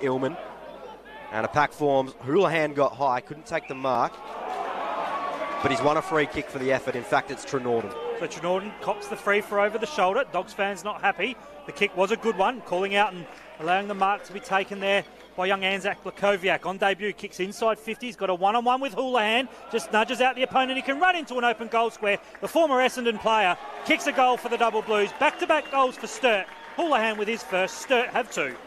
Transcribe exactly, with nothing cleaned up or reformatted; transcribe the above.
Illman. And a pack forms. Houlahan got high, couldn't take the mark. But he's won a free kick for the effort. In fact, it's Trenorden. So Trenorden cops the free for over the shoulder. Dogs fans not happy. The kick was a good one, calling out and allowing the mark to be taken there by young Anzac Blakoviak. On debut, kicks inside fifty. He's got a one-on-one with Houlahan. Just nudges out the opponent. He can run into an open goal square. The former Essendon player kicks a goal for the Double Blues. Back-to-back goals for Sturt. Houlahan with his first. Sturt have two.